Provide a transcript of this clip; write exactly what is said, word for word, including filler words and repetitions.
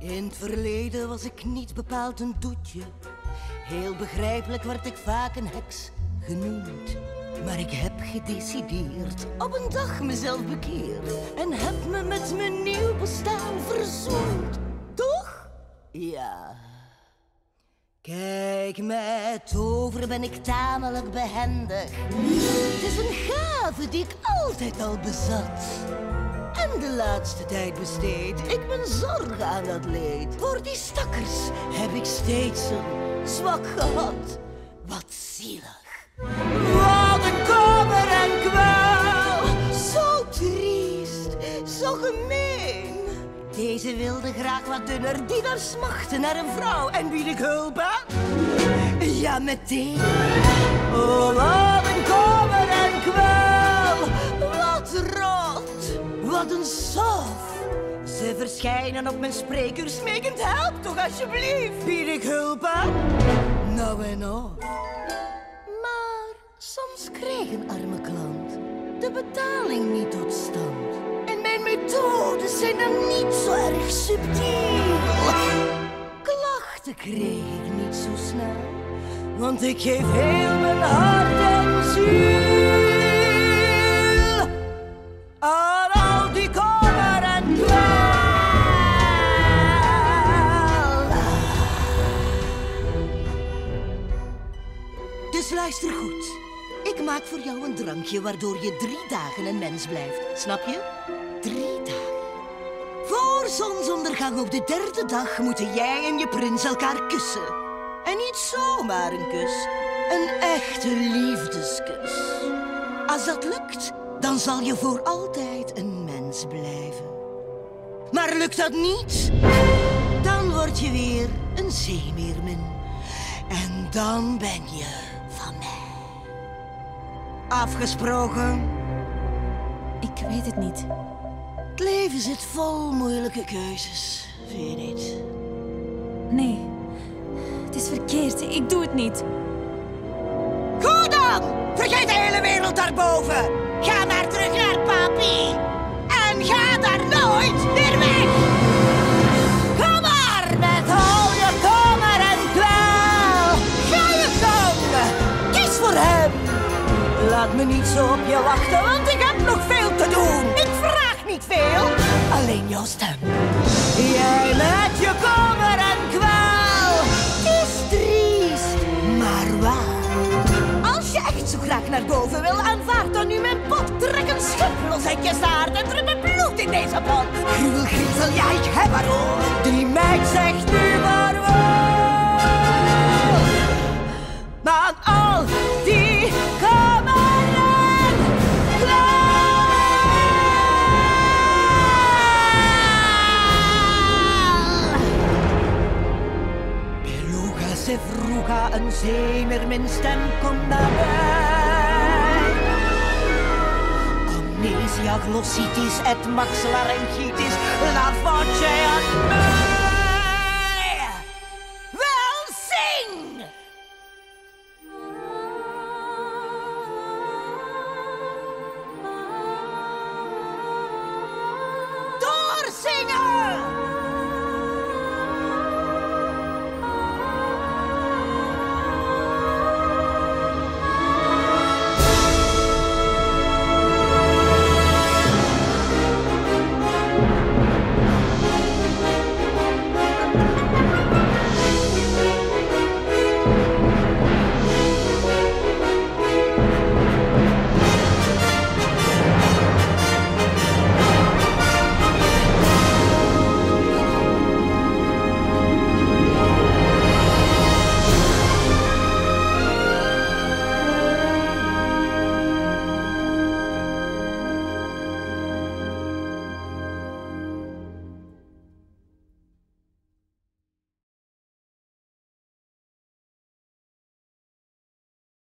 In het verleden was ik niet bepaald een doetje. Heel begrijpelijk werd ik vaak een heks genoemd. Maar ik heb gedecideerd, op een dag mezelf bekeerd. En heb me met mijn nieuw bestaan verzoend. Toch? Ja. Kijk, met toveren ben ik tamelijk behendig. Het is een gave die ik altijd al bezat. En de laatste tijd besteed ik mijn zorgen aan dat leed. Voor die stakkers heb ik steeds een zwak gehad. Wat zielig. Wat een kommer en kwel. Zo triest, zo gemeen. Deze wilde graag wat dunner, die daar smachtte naar een vrouw. En bied ik hulp aan? Ja, meteen. Oh, wat een kommer en kwel. Wat rot, wat een sof. Ze verschijnen op mijn spreekuur smekend, help toch alsjeblieft. Bied ik hulp aan? Nou en nou. Maar soms krijgt een arme klant de betaling niet tot stand. En mijn methodes zijn dan niet zo erg subtiel. Klachten kreeg ik niet zo snel, want ik geef heel mijn hart en ziel aan al die kommer en kwel. Dus luister goed. Ik maak voor jou een drankje waardoor je drie dagen een mens blijft. Snap je? Drie dagen. Voor zonsondergang op de derde dag moeten jij en je prins elkaar kussen. En niet zomaar een kus. Een echte liefdeskus. Als dat lukt, dan zal je voor altijd een mens blijven. Maar lukt dat niet, dan word je weer een zeemeermin. En dan ben je van mij. Afgesproken? Ik weet het niet. Het leven zit vol moeilijke keuzes, vind je niet? Nee, het is verkeerd. Ik doe het niet. Goed dan! Vergeet de hele wereld daarboven. Ga maar terug naar papi. En ga daar nooit meer weg. Kom maar met al je kommer en kwel. Ga je gang. Kies voor hem. Laat me niet zo op je wachten, want ik heb nog veel te doen. Ik vraag niet veel, alleen jouw stem. Jij met je kommer en kwel. Het is triest, maar waar. Als je echt zo graag naar boven wil, aanvaard dan nu mijn pot. Trek een schip los uit je staart en druk met bloed in deze pot. Gruwel, griezel, ja, ik heb haar hoor. Die meid zegt nu maar wel. Maar al die kommer en kwel. Beluga, Sevruga, een zeemeermin stem komt naar mij. Amnesia, glossitis, et maxillaryngitis, la voce a me.